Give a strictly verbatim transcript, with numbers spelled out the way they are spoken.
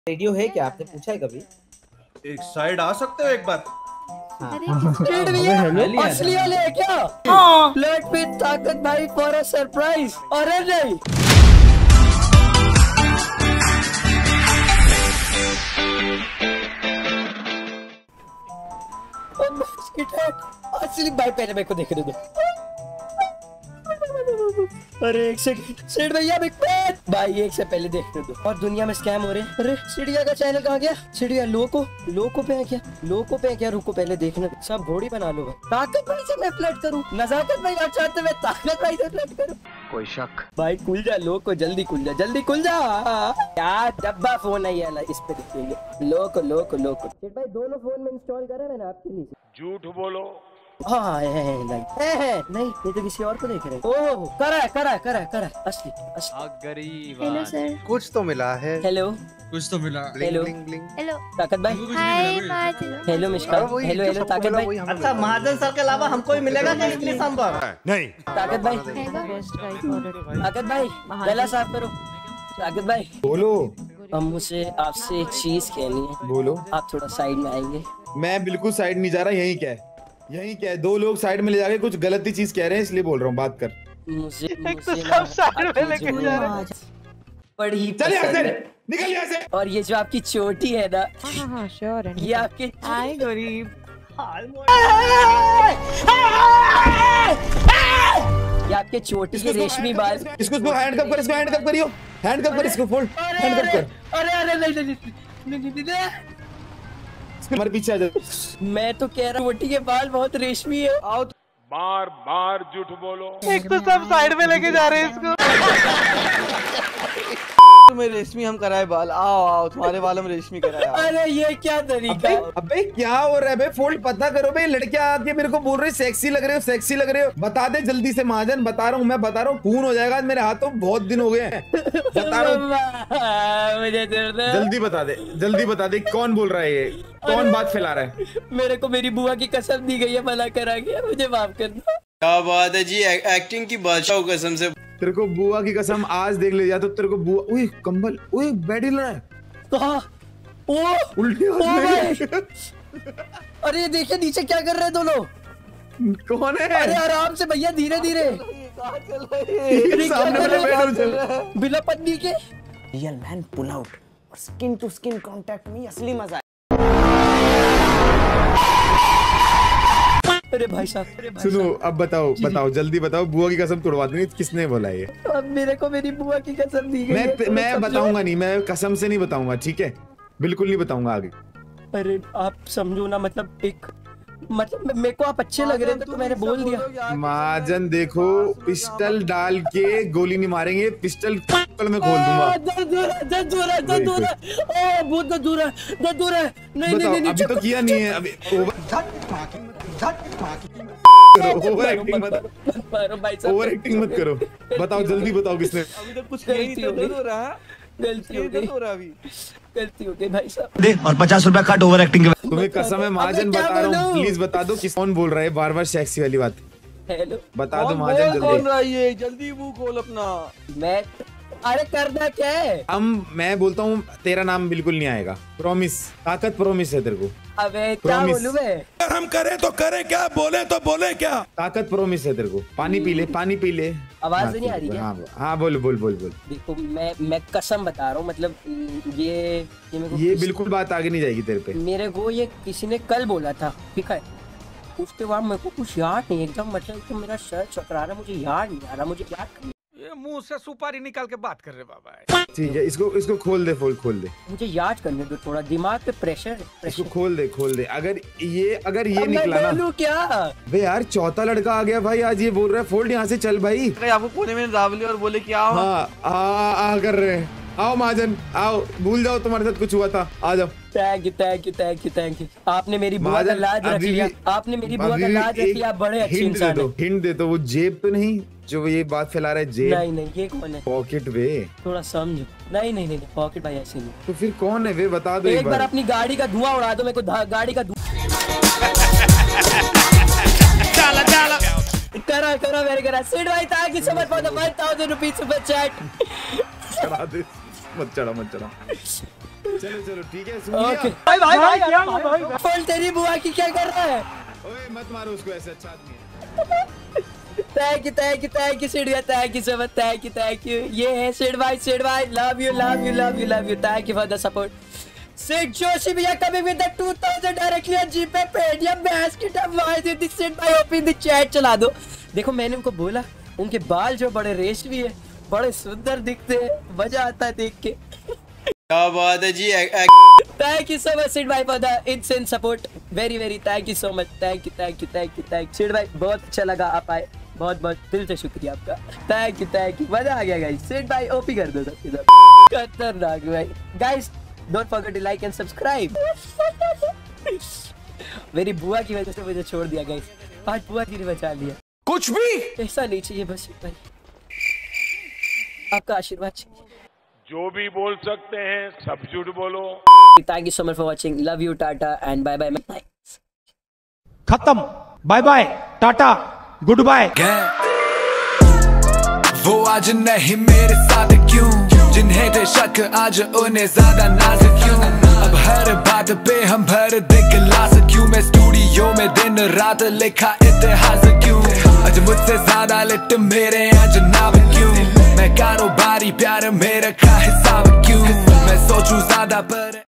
Radio है क्या? आपने पूछा है कभी? एक साइड आ सकते हो एक बार? असली वाले है क्या? हाँ। लेट मी ताकत भाई फॉर अ सरप्राइज। अरे नहीं असली भाई, पहले मेरे को देखने दो। अरे एक सेकंड, सेठ भैया बिग फैन भाई, एक से पहले देखने दो। और दुनिया में स्कैम हो रहे हैं। अरे चिड़िया का चैनल कहाँ गया? चिड़िया लोको लोको पे है क्या? लोको पे है क्या? रुको पहले देखने दो। सब घोड़ी बना लो भाई। ताकत भाई से मैं फ्लर्ट करूँ? नजाकत भाई आप चाहते मैं ताकत भाई से फ्लर्ट करूँ? कोई शक? भाई खुल जा लोको, जल्दी खुल जा, जल्दी खुल जा। यार डब्बा फोन है ये, इस पे देखेंगे। लोको लोको लोको सेठ भाई दोनों फोन में इंस्टॉल करा मैंने आपके लिए। झूठ बोलो। हाँ है, है, नहीं है, है, नहीं ये तो किसी और को देख रहे हैं। ओह करा है करा है करा है करा है असली असली। गरीब। Hello sir. कुछ तो मिला है। हेलो कुछ तो मिला। हेलो हेलो ताकत भाई। Hi Mahajan. Hello Mishka. Hello hello ताकत भाई। अच्छा महाजन सर के अलावा हमको ही मिलेगा क्या इसलिए संभव? नहीं ताकत भाई। ताकत भाई गला साफ करो। ताकत भाई बोलो। अब मुझे आपसे एक चीज कहनी है। बोलो। आप थोड़ा साइड में आएंगे? मैं बिल्कुल साइड नहीं जा रहा। यही क्या है? यही क्या है? दो लोग साइड में ले जाके कुछ गलत ही चीज कह रहे हैं इसलिए बोल रहा हूँ। बात कर। मुझे एक तो सब साइड में लेके जा रहे हैं। बड़ी चल यहाँ से, निकल यहाँ से। और ये जो आपकी चोटी है ना, हाँ हाँ श्योर है। ये आपके हाय गरीब। ये आपके चोटी के रेशमी बाल। इसको इसको हैंड कप कर, इसको हैंड कप करियो। हैंड कप कर, इसको फोल्ड हैंड कप कर। अरे अरे नहीं नहीं नहीं नहीं नहीं हमारे पीछे आ जा। मैं तो कह रहा हूँ चोटी के बाल बहुत रेशमी है। आओ बार बार झूठ बोलो। एक तो सब साइड में लेके जा रहे हैं इसको। तुम्हें रेशमी हम कराए बाल। आओ आओ तुम्हारे बालों में रेशमी कराए। अरे ये क्या तरीका? अबे, अबे क्या हो रहा है बे? फोल्ड पता करो बे। लड़कियां आके मेरे को बोल रही सेक्सी लग रहे हो, सेक्सी लग रहे हो। बता दे जल्दी से महाजन। बता रहा हूँ मैं, बता रहा हूँ खून हो जाएगा मेरे हाथों। बहुत दिन हो गए हैं। बता रहा हूँ मुझे जल्दी बता दे, जल्दी बता दे कौन बोल रहा है ये? कौन बात फैला रहा है? मेरे को मेरी बुआ की कसम दी गई है, मना करा गया। मुझे माफ कर दो। क्या बात है जी, एक्टिंग की बादशाह कसम से। तेरे को बुआ की कसम आज देख ले जा तो तेरे को बुआ। ओए कंबल, ओए बेड हिल रहा है। कहाँ? ओ उल्टी हो गई। अरे देखिए नीचे क्या कर रहे हैं दोनों। कौन है? अरे आराम से भैया, धीरे धीरे। बिना पत्नी के रियल मैन पुल आउट और स्किन टू स्किन कांटेक्ट में असली मजा है। अरे भाई साहब सुनो, अब बताओ बताओ जल्दी बताओ। बुआ की कसम तोड़वा दूंगी। किसने बोला ये? अब मेरे को मेरी बुआ की कसम दी गई मैं है। मैं बताऊंगा नहीं, मैं कसम से नहीं बताऊंगा। ठीक है, बिल्कुल नहीं बताऊंगा आगे। अरे आप समझो ना, मतलब एक मतलब मेरे को आप अच्छे लग रहे थे तो मैंने बोल दिया। महाजन देखो, पिस्टल डाल के गोली नहीं मारेंगे। पिस्टल कल मैं खोल दूंगा। दर्द हो रहा है, दर्द हो रहा है, दर्द हो रहा है। ओ बहुत दर्द हो रहा है, दर्द हो रहा है। नहीं नहीं नहीं अभी तो किया नहीं है। अभी ओवर एक्टिंग मत मारो भाई साहब, ओवर एक्टिंग मत करो। बताओ जल्दी बताओ किसने? अभी तो कुछ गलती हो रहा गलती हो गई, गलती हो गई भाई साहब। दे और पचास रुपया काट ओवर एक्टिंग के। तुम्हें कसम है महाजन, बता रहा हूँ। प्लीज बता दो किस कौन बोल रहा है बार बार सेक्सी वाली बात। हेलो बता दो महाजन कौन जल्दी। रहा है? जल्दी मुंह खोल अपना। मैं अरे करना क्या है? हम मैं बोलता हूँ तेरा नाम बिल्कुल नहीं आएगा। प्रॉमिस, ताकत प्रॉमिस है तेरे को। अबे क्या बोलूं मैं? अगर हम करें तो करें क्या, बोले तो बोले क्या? ताकत प्रॉमिस है तेरे को। पानी पी ले, पानी पी ले। आवाज नहीं आ रही है? हाँ हाँ बोल बोल बोल बोल। देखो मैं मैं कसम बता रहा हूँ, मतलब ये ये मेरे को ये बिल्कुल बात आगे नहीं जाएगी तेरे पे। मेरे को ये किसी ने कल बोला था, ठीक है? उसके बाद मेरे को कुछ याद नहीं एकदम, मतलब तो मेरा सर चकरा रहा, मुझे याद नहीं आ रहा। मुझे याद करना, ये मुंह से सुपारी निकाल के बात कर रहे बाबा। ठीक है, इसको इसको खोल दे, फोल्ड खोल दे। मुझे याद करने दो थोड़ा, दिमाग पे प्रेशर इसको खोल दे खोल दे। अगर ये अगर ये निकला ना क्या बे यार, चौथा लड़का आ गया भाई आज। ये बोल रहा है फोल्ड यहाँ से चल भाई। आपको कोने में दाब लिया और बोले कि आओ। हाँ आ, आ कर रहे हैं। आओ महाजन आओ, भूल जाओ तुम्हारे साथ कुछ हुआ था। आ जाओ। Thank you thank you thank you thank you. आपने मेरी बुआ का लाज रख लिया। आपने मेरी बुआ का लाज रख लिया। बड़े अच्छे इंसान हो। हिंट दे दो। वो जेब तो नहीं जो ये बात फैला रहा है? जेब नहीं नहीं, ये कौन है? Pocket way. थोड़ा समझो। नहीं नहीं नहीं पॉकेट भाई ऐसे नहीं। तो फिर कौन है वे? बता दो एक बार अपनी गाड़ी का धुआं उड़ा दो मेरे को। गाड़ी का धुआं करा करा मेरे करा। सेठ भाई thank you so much for the one thousand rupees super chat. चढ़ा दे, मत चढ़ा मत चढ़ा। चलो चलो ठीक है सुन ओके लिया? भाई भाई भाई क्या भाई बोल तेरी बुआ की क्या कर रहा है? ओए मत मारो उसको, ऐसे अच्छा आदमी है। Thank you thank you thank you Sid thank you so much thank you thank you ये है सिड भाई सिड भाई love you love you love you love you thank you for the support Sid Joshi भैया coming with the two thousand directly on GPay Paytm basket of why this Sid भाई open the chat चला दो। देखो मैंने उनको बोला उनके बाल जो बड़े रेशमी है बड़े सुंदर दिखते हैं मजा आता है देख के। क्या बात है जी। Thank you so much Sid भाई for the insane support very very thank you so much thank you thank you thank you thank you Sid भाई बहुत अच्छा लगा आप आए बहुत बहुत दिल से शुक्रिया आपका थैंक यू थैंक यू मजा आ गया गाइस सिड भाई ओपी कर दो सब इधर खतरनाक भाई guys don't forget to like and subscribe. मेरी बुआ की वजह से मुझे छोड़ दिया गाइस आज बुआ जी ने बचा लिया कुछ भी ऐसा नहीं चाहिए बस भाई आपका आशीर्वाद चाहिए। जो भी बोल सकते हैं सब झूठ बोलो। Thank you so much for watching. Love you, Tata, and bye bye. Bye. खत्म bye bye tata good bye. वो आज नहीं मेरे साथ क्यों जिन्हें थे शक आज उन्हें ज्यादा नाज क्यों अब हर बात पे हम भर दे गिलास क्यों मैं स्टूडियो में दिन रात लिखा इतिहास क्यों आज मुझसे ज्यादा लिट मेरे यहाँ जनाब क्यों मैं कारोबारी प्यार मेरा का हिसाब क्यों मैं सोचूं ज्यादा पर